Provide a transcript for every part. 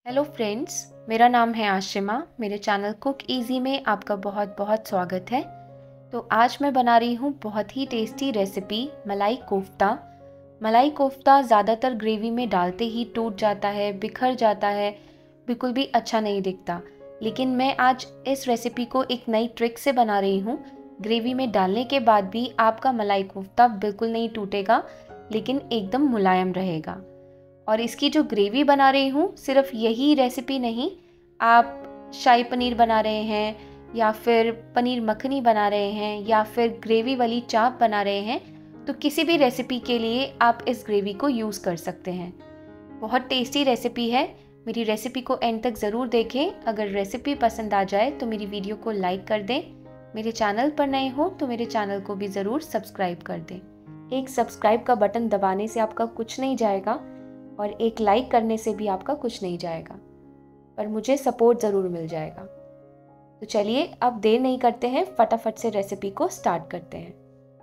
Hello friends, मेरा नाम है आशिमा। मेरे चैनल कुक इजी में आपका बहुत बहुत स्वागत है। तो आज मैं बना रही हूँ बहुत ही टेस्टी रेसिपी मलाई कोफ्ता। मलाई कोफ्ता ज़्यादातर ग्रेवी में डालते ही टूट जाता है, बिखर जाता है, बिल्कुल भी अच्छा नहीं दिखता। लेकिन मैं आज इस रेसिपी को एक नई ट्रिक से बना रही हूँ। ग्रेवी में डालने के बाद भी आपका मलाई कोफ्ता बिल्कुल नहीं टूटेगा, लेकिन एकदम मुलायम रहेगा। और इसकी जो ग्रेवी बना रही हूँ, सिर्फ यही रेसिपी नहीं, आप शाही पनीर बना रहे हैं या फिर पनीर मखनी बना रहे हैं या फिर ग्रेवी वाली चाप बना रहे हैं, तो किसी भी रेसिपी के लिए आप इस ग्रेवी को यूज़ कर सकते हैं। बहुत टेस्टी रेसिपी है। मेरी रेसिपी को एंड तक ज़रूर देखें। अगर रेसिपी पसंद आ जाए तो मेरी वीडियो को लाइक कर दें। मेरे चैनल पर नए हो तो मेरे चैनल को भी ज़रूर सब्सक्राइब कर दें। एक सब्सक्राइब का बटन दबाने से आपका कुछ नहीं जाएगा और एक लाइक करने से भी आपका कुछ नहीं जाएगा, पर मुझे सपोर्ट ज़रूर मिल जाएगा। तो चलिए अब देर नहीं करते हैं, फटाफट से रेसिपी को स्टार्ट करते हैं।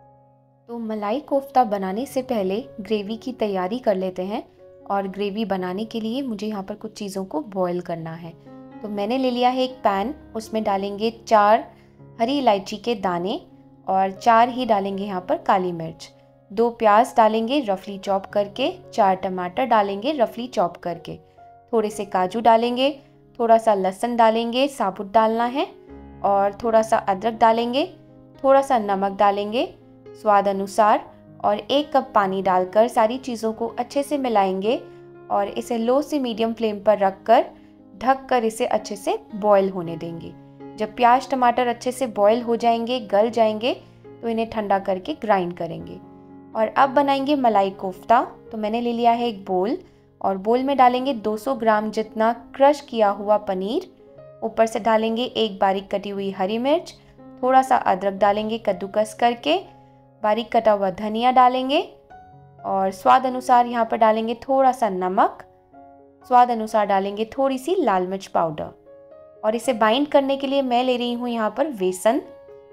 तो मलाई कोफ्ता बनाने से पहले ग्रेवी की तैयारी कर लेते हैं। और ग्रेवी बनाने के लिए मुझे यहाँ पर कुछ चीज़ों को बॉईल करना है। तो मैंने ले लिया है एक पैन, उसमें डालेंगे 4 हरी इलायची के दाने और 4 ही डालेंगे यहाँ पर काली मिर्च। 2 प्याज डालेंगे रफली चॉप करके, 4 टमाटर डालेंगे रफली चॉप करके, थोड़े से काजू डालेंगे, थोड़ा सा लहसुन डालेंगे, साबुत डालना है, और थोड़ा सा अदरक डालेंगे, थोड़ा सा नमक डालेंगे स्वाद अनुसार, और 1 कप पानी डालकर सारी चीज़ों को अच्छे से मिलाएंगे और इसे लो से मीडियम फ्लेम पर रखकर ढक कर इसे अच्छे से बॉयल होने देंगे। जब प्याज टमाटर अच्छे से बॉयल हो जाएंगे, गल जाएंगे, तो इन्हें ठंडा करके ग्राइंड करेंगे। और अब बनाएंगे मलाई कोफ्ता। तो मैंने ले लिया है एक बोल, और बोल में डालेंगे 200 ग्राम जितना क्रश किया हुआ पनीर। ऊपर से डालेंगे 1 बारीक कटी हुई हरी मिर्च, थोड़ा सा अदरक डालेंगे कद्दूकस करके, बारीक कटा हुआ धनिया डालेंगे, और स्वाद अनुसार यहाँ पर डालेंगे थोड़ा सा नमक, स्वाद अनुसार डालेंगे थोड़ी सी लाल मिर्च पाउडर। और इसे बाइंड करने के लिए मैं ले रही हूँ यहाँ पर बेसन।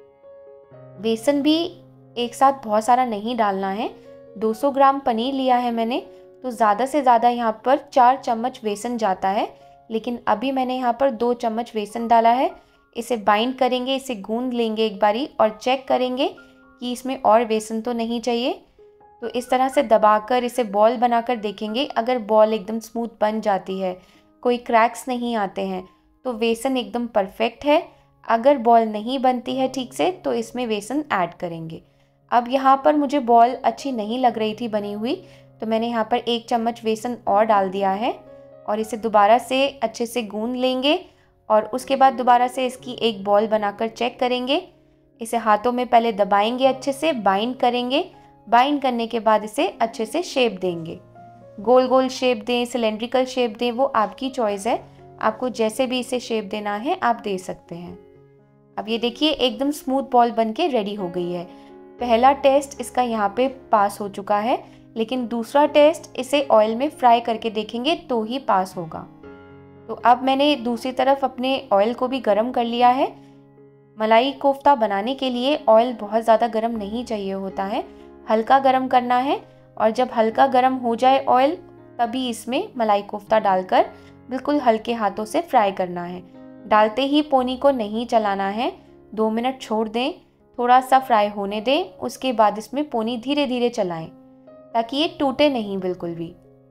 बेसन भी एक साथ बहुत सारा नहीं डालना है। 200 ग्राम पनीर लिया है मैंने, तो ज़्यादा से ज़्यादा यहाँ पर 4 चम्मच बेसन जाता है, लेकिन अभी मैंने यहाँ पर 2 चम्मच बेसन डाला है। इसे बाइंड करेंगे, इसे गूंद लेंगे एक बारी और चेक करेंगे कि इसमें और बेसन तो नहीं चाहिए। तो इस तरह से दबाकर इसे बॉल बनाकर देखेंगे। अगर बॉल एकदम स्मूथ बन जाती है, कोई क्रैक्स नहीं आते हैं, तो बेसन एकदम परफेक्ट है। अगर बॉल नहीं बनती है ठीक से, तो इसमें बेसन ऐड करेंगे। अब यहाँ पर मुझे बॉल अच्छी नहीं लग रही थी बनी हुई, तो मैंने यहाँ पर 1 चम्मच बेसन और डाल दिया है, और इसे दोबारा से अच्छे से गूंद लेंगे। और उसके बाद दोबारा से इसकी एक बॉल बनाकर चेक करेंगे। इसे हाथों में पहले दबाएंगे, अच्छे से बाइंड करेंगे। बाइंड करने के बाद इसे अच्छे से शेप देंगे। गोल गोल शेप दें, सिलेंड्रिकल शेप दें, वो आपकी चॉइस है। आपको जैसे भी इसे शेप देना है आप दे सकते हैं। अब ये देखिए एकदम स्मूथ बॉल बन के रेडी हो गई है। पहला टेस्ट इसका यहाँ पे पास हो चुका है, लेकिन दूसरा टेस्ट इसे ऑयल में फ्राई करके देखेंगे तो ही पास होगा। तो अब मैंने दूसरी तरफ अपने ऑयल को भी गर्म कर लिया है। मलाई कोफ्ता बनाने के लिए ऑयल बहुत ज़्यादा गर्म नहीं चाहिए होता है, हल्का गर्म करना है। और जब हल्का गर्म हो जाए ऑयल, तभी इसमें मलाई कोफ्ता डालकर बिल्कुल हल्के हाथों से फ्राई करना है। डालते ही पोनी को नहीं चलाना है, 2 मिनट छोड़ दें, थोड़ा सा फ्राई होने दें। उसके बाद इसमें पोनी धीरे धीरे चलाएं ताकि ये टूटे नहीं बिल्कुल भी।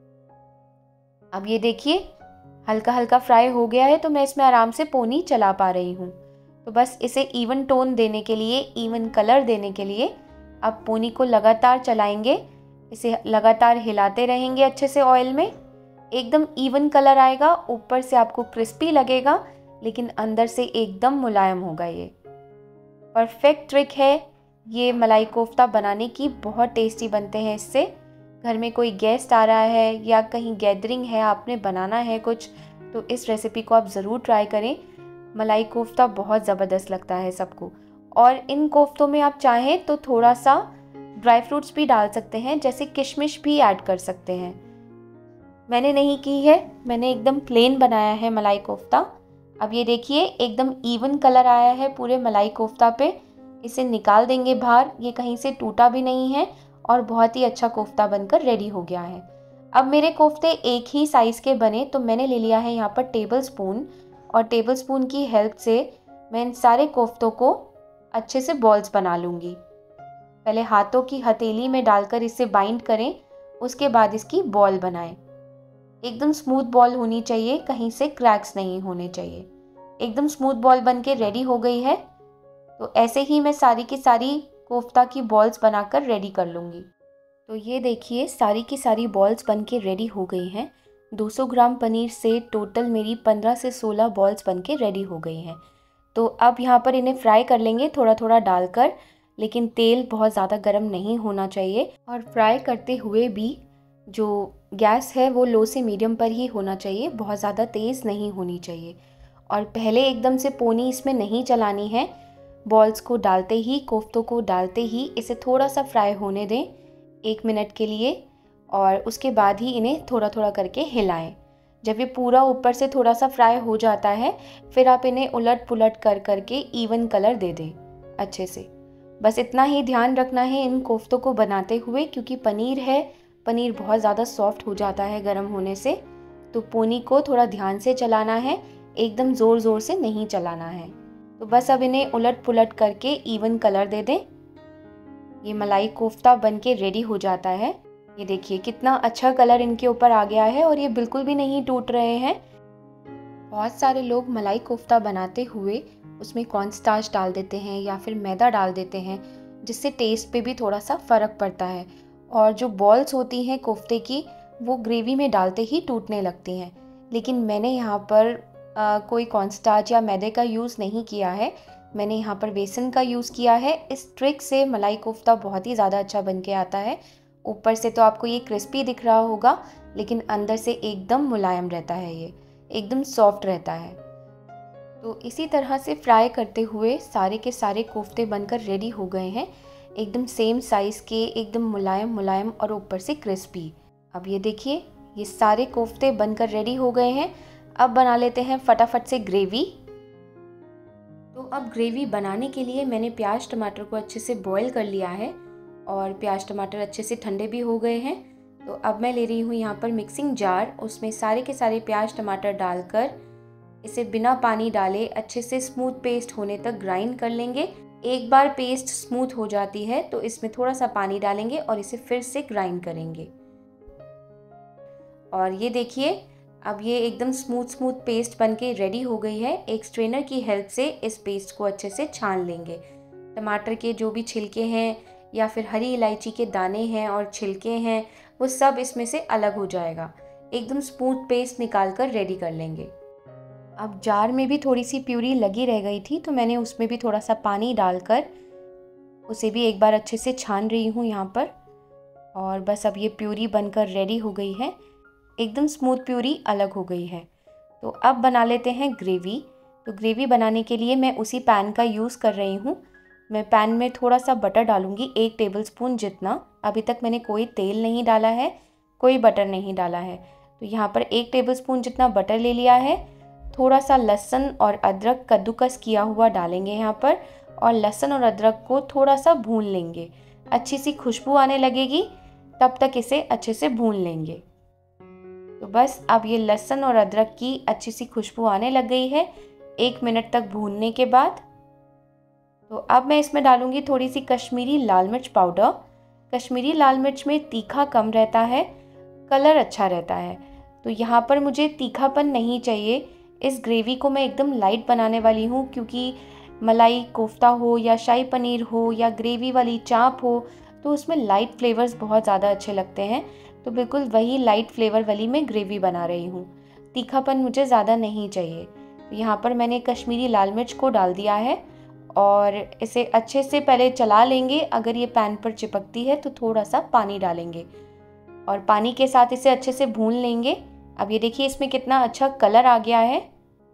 अब ये देखिए हल्का हल्का फ्राई हो गया है, तो मैं इसमें आराम से पोनी चला पा रही हूँ। तो बस इसे इवन टोन देने के लिए, इवन कलर देने के लिए अब पोनी को लगातार चलाएंगे। इसे लगातार हिलाते रहेंगे अच्छे से ऑयल में। एकदम इवन कलर आएगा, ऊपर से आपको क्रिस्पी लगेगा, लेकिन अंदर से एकदम मुलायम होगा। ये परफेक्ट ट्रिक है ये मलाई कोफ्ता बनाने की। बहुत टेस्टी बनते हैं इससे। घर में कोई गेस्ट आ रहा है या कहीं गैदरिंग है, आपने बनाना है कुछ, तो इस रेसिपी को आप ज़रूर ट्राई करें। मलाई कोफ्ता बहुत ज़बरदस्त लगता है सबको। और इन कोफ्तों में आप चाहें तो थोड़ा सा ड्राई फ्रूट्स भी डाल सकते हैं, जैसे किशमिश भी ऐड कर सकते हैं। मैंने नहीं की है, मैंने एकदम प्लेन बनाया है मलाई कोफ्ता। अब ये देखिए एकदम इवन कलर आया है पूरे मलाई कोफ्ता पे। इसे निकाल देंगे बाहर। ये कहीं से टूटा भी नहीं है और बहुत ही अच्छा कोफ्ता बनकर रेडी हो गया है। अब मेरे कोफ्ते एक ही साइज़ के बने तो मैंने ले लिया है यहाँ पर टेबल स्पून, और टेबल स्पून की हेल्प से मैं इन सारे कोफ्तों को अच्छे से बॉल्स बना लूँगी। पहले हाथों की हथेली में डालकर इसे बाइंड करें, उसके बाद इसकी बॉल बनाएं। एकदम स्मूथ बॉल होनी चाहिए, कहीं से क्रैक्स नहीं होने चाहिए। एकदम स्मूथ बॉल बन के रेडी हो गई है। तो ऐसे ही मैं सारी की सारी कोफ्ता की बॉल्स बनाकर रेडी कर लूँगी। तो ये देखिए सारी की सारी बॉल्स बन के रेडी हो गई हैं। 200 ग्राम पनीर से टोटल मेरी 15 से 16 बॉल्स बन के रेडी हो गई हैं। तो अब यहाँ पर इन्हें फ्राई कर लेंगे थोड़ा थोड़ा डालकर, लेकिन तेल बहुत ज़्यादा गर्म नहीं होना चाहिए, और फ्राई करते हुए भी जो गैस है वो लो से मीडियम पर ही होना चाहिए, बहुत ज़्यादा तेज़ नहीं होनी चाहिए। और पहले एकदम से पोनी इसमें नहीं चलानी है। बॉल्स को डालते ही, कोफ्तों को डालते ही इसे थोड़ा सा फ्राई होने दें 1 मिनट के लिए, और उसके बाद ही इन्हें थोड़ा थोड़ा करके हिलाएं। जब ये पूरा ऊपर से थोड़ा सा फ्राई हो जाता है, फिर आप इन्हें उलट पुलट कर करके इवन कलर दे दें अच्छे से। बस इतना ही ध्यान रखना है इन कोफ्तों को बनाते हुए, क्योंकि पनीर है, पनीर बहुत ज़्यादा सॉफ्ट हो जाता है गर्म होने से। तो पोनी को थोड़ा ध्यान से चलाना है, एकदम ज़ोर ज़ोर से नहीं चलाना है। तो बस अब इन्हें उलट पुलट करके इवन कलर दे दें। ये मलाई कोफ्ता बन के रेडी हो जाता है। ये देखिए कितना अच्छा कलर इनके ऊपर आ गया है, और ये बिल्कुल भी नहीं टूट रहे हैं। बहुत सारे लोग मलाई कोफ्ता बनाते हुए उसमें कॉर्नस्टार्च डाल देते हैं या फिर मैदा डाल देते हैं, जिससे टेस्ट पे भी थोड़ा सा फ़र्क पड़ता है। और जो बॉल्स होती हैं कोफ्ते की, वो ग्रेवी में डालते ही टूटने लगती हैं। लेकिन मैंने यहाँ पर कोई कॉर्नस्टार्च या मैदे का यूज़ नहीं किया है, मैंने यहाँ पर बेसन का यूज़ किया है। इस ट्रिक से मलाई कोफ्ता बहुत ही ज़्यादा अच्छा बन के आता है। ऊपर से तो आपको ये क्रिस्पी दिख रहा होगा, लेकिन अंदर से एकदम मुलायम रहता है, ये एकदम सॉफ्ट रहता है। तो इसी तरह से फ्राई करते हुए सारे के सारे कोफ्ते बनकर रेडी हो गए हैं, एकदम सेम साइज़ के, एकदम मुलायम मुलायम और ऊपर से क्रिस्पी। अब ये देखिए ये सारे कोफ्ते बनकर रेडी हो गए हैं। अब बना लेते हैं फटाफट से ग्रेवी। तो अब ग्रेवी बनाने के लिए मैंने प्याज टमाटर को अच्छे से बॉईल कर लिया है, और प्याज टमाटर अच्छे से ठंडे भी हो गए हैं। तो अब मैं ले रही हूँ यहाँ पर मिक्सिंग जार, उसमें सारे के सारे प्याज टमाटर डालकर इसे बिना पानी डाले अच्छे से स्मूथ पेस्ट होने तक ग्राइंड कर लेंगे। एक बार पेस्ट स्मूथ हो जाती है तो इसमें थोड़ा सा पानी डालेंगे और इसे फिर से ग्राइंड करेंगे। और ये देखिए अब ये एकदम स्मूथ पेस्ट बनके रेडी हो गई है। एक स्ट्रेनर की हेल्प से इस पेस्ट को अच्छे से छान लेंगे। टमाटर के जो भी छिलके हैं या फिर हरी इलायची के दाने हैं और छिलके हैं, वो सब इसमें से अलग हो जाएगा। एकदम स्मूथ पेस्ट निकाल कर रेडी कर लेंगे। अब जार में भी थोड़ी सी प्यूरी लगी रह गई थी, तो मैंने उसमें भी थोड़ा सा पानी डालकर उसे भी एक बार अच्छे से छान रही हूँ यहाँ पर। और बस अब ये प्यूरी बनकर रेडी हो गई है, एकदम स्मूथ प्यूरी अलग हो गई है। तो अब बना लेते हैं ग्रेवी। तो ग्रेवी बनाने के लिए मैं उसी पैन का यूज़ कर रही हूँ। मैं पैन में थोड़ा सा बटर डालूँगी, 1 टेबलस्पून जितना। अभी तक मैंने कोई तेल नहीं डाला है, कोई बटर नहीं डाला है। तो यहाँ पर 1 टेबलस्पून जितना बटर ले लिया है। थोड़ा सा लहसुन और अदरक कद्दूकस किया हुआ डालेंगे यहाँ पर, और लहसुन और अदरक को थोड़ा सा भून लेंगे। अच्छी सी खुशबू आने लगेगी, तब तक इसे अच्छे से भून लेंगे। तो बस अब ये लहसुन और अदरक की अच्छी सी खुशबू आने लग गई है 1 मिनट तक भूनने के बाद। तो अब मैं इसमें डालूंगी थोड़ी सी कश्मीरी लाल मिर्च पाउडर। कश्मीरी लाल मिर्च में तीखा कम रहता है, कलर अच्छा रहता है। तो यहाँ पर मुझे तीखापन नहीं चाहिए। इस ग्रेवी को मैं एकदम लाइट बनाने वाली हूँ, क्योंकि मलाई कोफ्ता हो या शाही पनीर हो या ग्रेवी वाली चाप हो, तो उसमें लाइट फ्लेवर्स बहुत ज़्यादा अच्छे लगते हैं। तो बिल्कुल वही लाइट फ्लेवर वाली मैं ग्रेवी बना रही हूँ, तीखापन मुझे ज़्यादा नहीं चाहिए। तो यहाँ पर मैंने कश्मीरी लाल मिर्च को डाल दिया है, और इसे अच्छे से पहले चला लेंगे। अगर ये पैन पर चिपकती है तो थोड़ा सा पानी डालेंगे, और पानी के साथ इसे अच्छे से भून लेंगे। अब ये देखिए इसमें कितना अच्छा कलर आ गया है।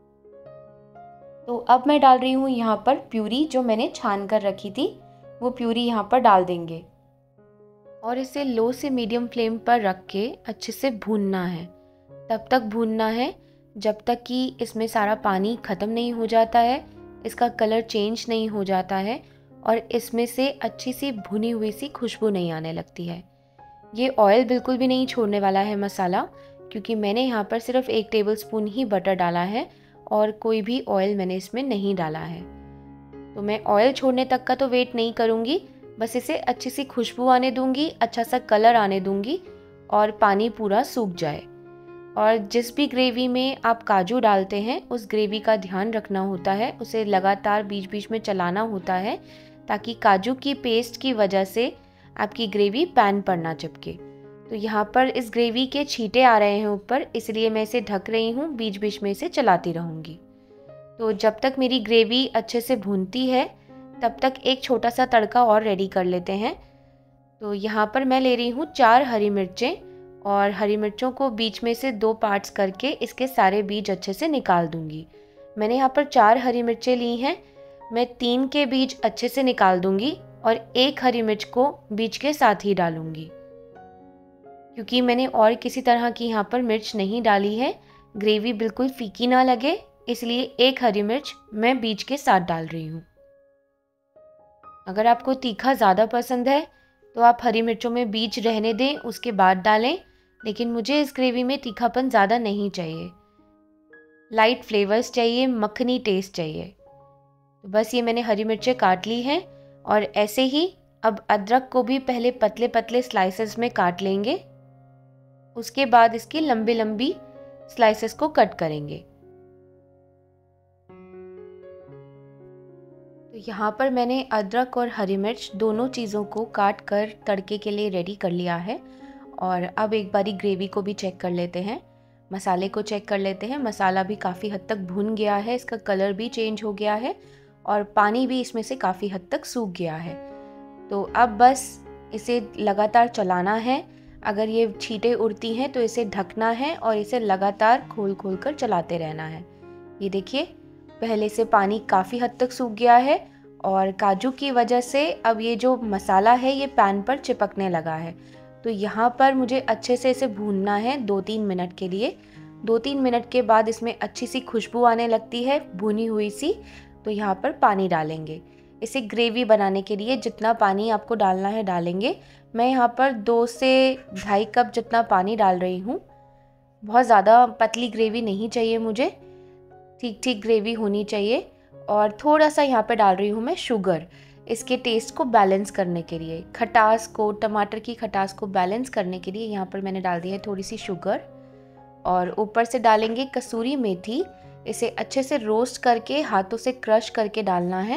तो अब मैं डाल रही हूँ यहाँ पर प्यूरी, जो मैंने छान कर रखी थी, वो प्यूरी यहाँ पर डाल देंगे, और इसे लो से मीडियम फ्लेम पर रख के अच्छे से भूनना है। तब तक भूनना है जब तक कि इसमें सारा पानी ख़त्म नहीं हो जाता है, इसका कलर चेंज नहीं हो जाता है, और इसमें से अच्छी सी भुनी हुई सी खुशबू नहीं आने लगती है। ये ऑयल बिल्कुल भी नहीं छोड़ने वाला है मसाला, क्योंकि मैंने यहाँ पर सिर्फ 1 टेबलस्पून ही बटर डाला है और कोई भी ऑयल मैंने इसमें नहीं डाला है। तो मैं ऑयल छोड़ने तक का तो वेट नहीं करूँगी, बस इसे अच्छी सी खुशबू आने दूँगी, अच्छा सा कलर आने दूँगी और पानी पूरा सूख जाए। और जिस भी ग्रेवी में आप काजू डालते हैं उस ग्रेवी का ध्यान रखना होता है, उसे लगातार बीच बीच में चलाना होता है ताकि काजू की पेस्ट की वजह से आपकी ग्रेवी पैन पर ना चिपके। तो यहाँ पर इस ग्रेवी के छींटे आ रहे हैं ऊपर, इसलिए मैं इसे ढक रही हूँ, बीच बीच में इसे चलाती रहूँगी। तो जब तक मेरी ग्रेवी अच्छे से भूनती है तब तक एक छोटा सा तड़का और रेडी कर लेते हैं। तो यहाँ पर मैं ले रही हूँ 4 हरी मिर्चें और हरी मिर्चों को बीच में से 2 पार्ट्स करके इसके सारे बीज अच्छे से निकाल दूँगी। मैंने यहाँ पर 4 हरी मिर्चें ली हैं, मैं 3 के बीज अच्छे से निकाल दूँगी और 1 हरी मिर्च को बीज के साथ ही डालूँगी, क्योंकि मैंने और किसी तरह की यहाँ पर मिर्च नहीं डाली है, ग्रेवी बिल्कुल फीकी ना लगे, इसलिए 1 हरी मिर्च मैं बीज के साथ डाल रही हूँ। अगर आपको तीखा ज़्यादा पसंद है तो आप हरी मिर्चों में बीज रहने दें, उसके बाद डालें, लेकिन मुझे इस ग्रेवी में तीखापन ज़्यादा नहीं चाहिए, लाइट फ्लेवर्स चाहिए, मक्खनी टेस्ट चाहिए। तो बस ये मैंने हरी मिर्चें काट ली हैं और ऐसे ही अब अदरक को भी पहले पतले पतले स्लाइसेस में काट लेंगे, उसके बाद इसकी लंबी लंबी स्लाइसेस को कट करेंगे। तो यहाँ पर मैंने अदरक और हरी मिर्च दोनों चीज़ों को काट कर तड़के के लिए रेडी कर लिया है। और अब एक बारी ग्रेवी को भी चेक कर लेते हैं, मसाले को चेक कर लेते हैं। मसाला भी काफ़ी हद तक भुन गया है, इसका कलर भी चेंज हो गया है और पानी भी इसमें से काफ़ी हद तक सूख गया है। तो अब बस इसे लगातार चलाना है। अगर ये छींटे उड़ती हैं तो इसे ढकना है और इसे लगातार खोल खोल कर चलाते रहना है। ये देखिए, पहले से पानी काफ़ी हद तक सूख गया है और काजू की वजह से अब ये जो मसाला है ये पैन पर चिपकने लगा है। तो यहाँ पर मुझे अच्छे से इसे भूनना है 2-3 मिनट के लिए। 2-3 मिनट के बाद इसमें अच्छी सी खुशबू आने लगती है भुनी हुई सी, तो यहाँ पर पानी डालेंगे। इसे ग्रेवी बनाने के लिए जितना पानी आपको डालना है डालेंगे। मैं यहाँ पर 2 से 2.5 कप जितना पानी डाल रही हूँ। बहुत ज़्यादा पतली ग्रेवी नहीं चाहिए मुझे, ठीक ठीक ग्रेवी होनी चाहिए। और थोड़ा सा यहाँ पे डाल रही हूँ मैं शुगर, इसके टेस्ट को बैलेंस करने के लिए, खटास को, टमाटर की खटास को बैलेंस करने के लिए यहाँ पर मैंने डाल दी है थोड़ी सी शुगर। और ऊपर से डालेंगे कसूरी मेथी, इसे अच्छे से रोस्ट करके हाथों से क्रश करके डालना है।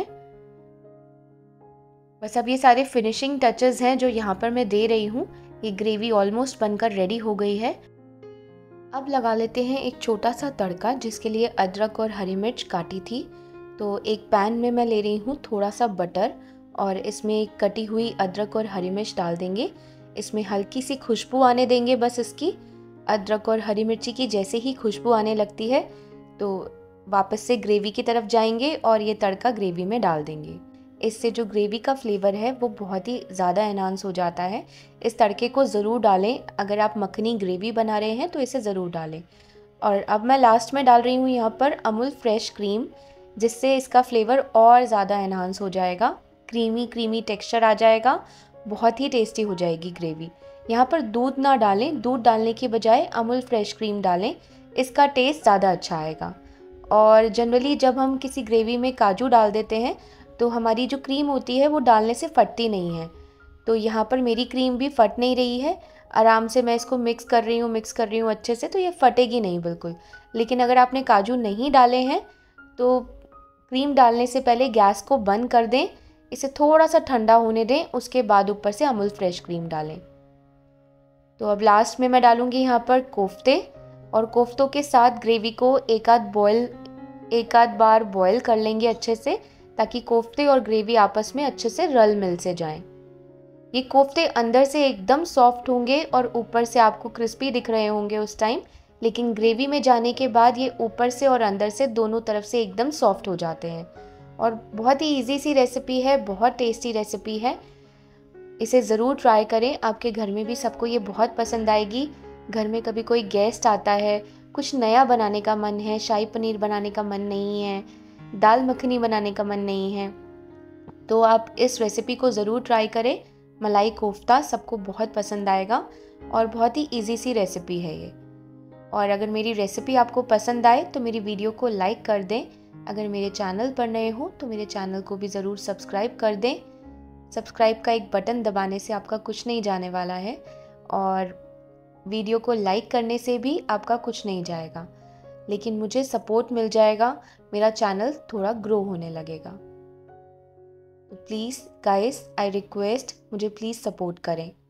बस अब ये सारे फिनिशिंग टचेस हैं जो यहाँ पर मैं दे रही हूँ। ये ग्रेवी ऑलमोस्ट बनकर रेडी हो गई है। अब लगा लेते हैं एक छोटा सा तड़का, जिसके लिए अदरक और हरी मिर्च काटी थी। तो एक पैन में मैं ले रही हूँ थोड़ा सा बटर और इसमें कटी हुई अदरक और हरी मिर्च डाल देंगे। इसमें हल्की सी खुशबू आने देंगे, बस इसकी अदरक और हरी मिर्ची की जैसे ही खुशबू आने लगती है तो वापस से ग्रेवी की तरफ जाएंगे और ये तड़का ग्रेवी में डाल देंगे। इससे जो ग्रेवी का फ्लेवर है वो बहुत ही ज़्यादा एनहांस हो जाता है। इस तड़के को ज़रूर डालें, अगर आप मखनी ग्रेवी बना रहे हैं तो इसे ज़रूर डालें। और अब मैं लास्ट में डाल रही हूँ यहाँ पर अमूल फ्रेश क्रीम, जिससे इसका फ्लेवर और ज़्यादा एनहांस हो जाएगा, क्रीमी क्रीमी टेक्सचर आ जाएगा, बहुत ही टेस्टी हो जाएगी ग्रेवी। यहाँ पर दूध ना डालें, दूध डालने की बजाय अमूल फ्रेश क्रीम डालें, इसका टेस्ट ज़्यादा अच्छा आएगा। और जनरली जब हम किसी ग्रेवी में काजू डाल देते हैं तो हमारी जो क्रीम होती है वो डालने से फटती नहीं है। तो यहाँ पर मेरी क्रीम भी फट नहीं रही है, आराम से मैं इसको मिक्स कर रही हूँ अच्छे से, तो ये फटेगी नहीं बिल्कुल। लेकिन अगर आपने काजू नहीं डाले हैं तो क्रीम डालने से पहले गैस को बंद कर दें, इसे थोड़ा सा ठंडा होने दें, उसके बाद ऊपर से अमूल फ्रेश क्रीम डालें। तो अब लास्ट में मैं डालूँगी यहाँ पर कोफ्ते, और कोफ्तों के साथ ग्रेवी को एक आध बार बॉयल कर लेंगे अच्छे से, ताकि कोफ्ते और ग्रेवी आपस में अच्छे से रल मिल से जाएं। ये कोफ्ते अंदर से एकदम सॉफ्ट होंगे और ऊपर से आपको क्रिस्पी दिख रहे होंगे उस टाइम, लेकिन ग्रेवी में जाने के बाद ये ऊपर से और अंदर से दोनों तरफ से एकदम सॉफ्ट हो जाते हैं। और बहुत ही इजी सी रेसिपी है, बहुत टेस्टी रेसिपी है, इसे ज़रूर ट्राई करें। आपके घर में भी सबको ये बहुत पसंद आएगी। घर में कभी कोई गेस्ट आता है, कुछ नया बनाने का मन है, शाही पनीर बनाने का मन नहीं है, दाल मखनी बनाने का मन नहीं है, तो आप इस रेसिपी को ज़रूर ट्राई करें। मलाई कोफ्ता सबको बहुत पसंद आएगा और बहुत ही इजी सी रेसिपी है ये। और अगर मेरी रेसिपी आपको पसंद आए तो मेरी वीडियो को लाइक कर दें। अगर मेरे चैनल पर नए हो तो मेरे चैनल को भी ज़रूर सब्सक्राइब कर दें। सब्सक्राइब का एक बटन दबाने से आपका कुछ नहीं जाने वाला है और वीडियो को लाइक करने से भी आपका कुछ नहीं जाएगा, लेकिन मुझे सपोर्ट मिल जाएगा, मेरा चैनल थोड़ा ग्रो होने लगेगा। तो प्लीज़ गाइस, आई रिक्वेस्ट, मुझे प्लीज़ सपोर्ट करें।